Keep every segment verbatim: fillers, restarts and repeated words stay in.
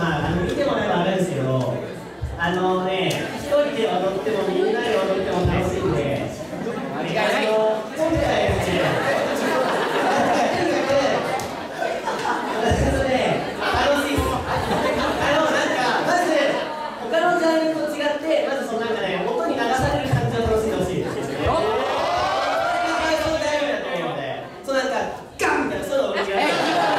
まあ、あの見てもらえば分かるんですけど、あのね、一人で踊ってもみんなで踊っても楽しいんで、あの今回ですね、とにかく、ね、楽しいです。あのなんかまず他のジャンルと違って、まずそのなんかね、音に流される感じを楽しんでほしいですよね。そういうジャンルだと思うので、そうなんかガンみたいなそういうのを踊りやる。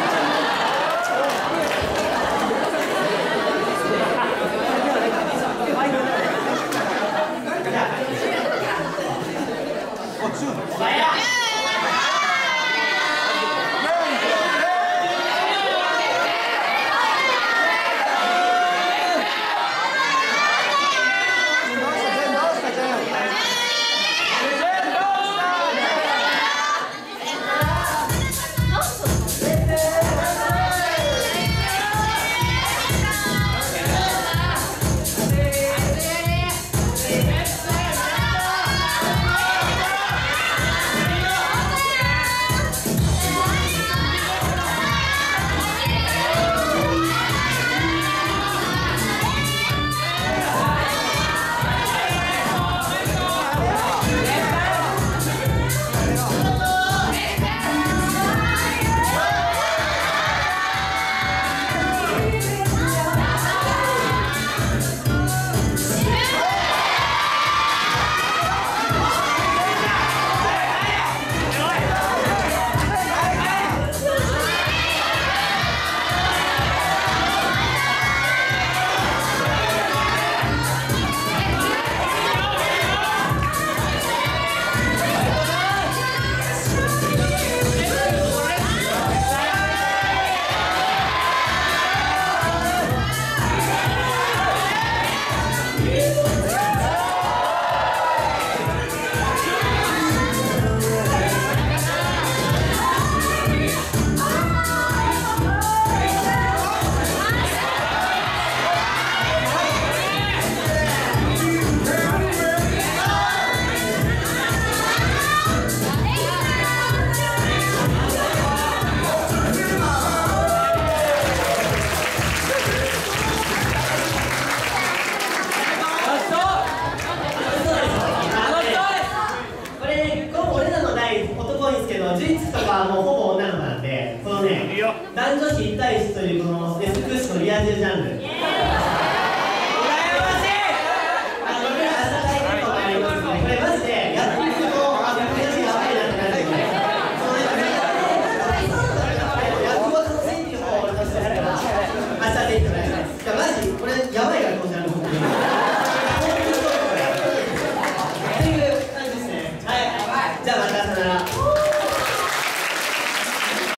事実とかはもうほぼ女の子なんで、このね、男女子いち対いちというこのエスクースのリア充ジャンル。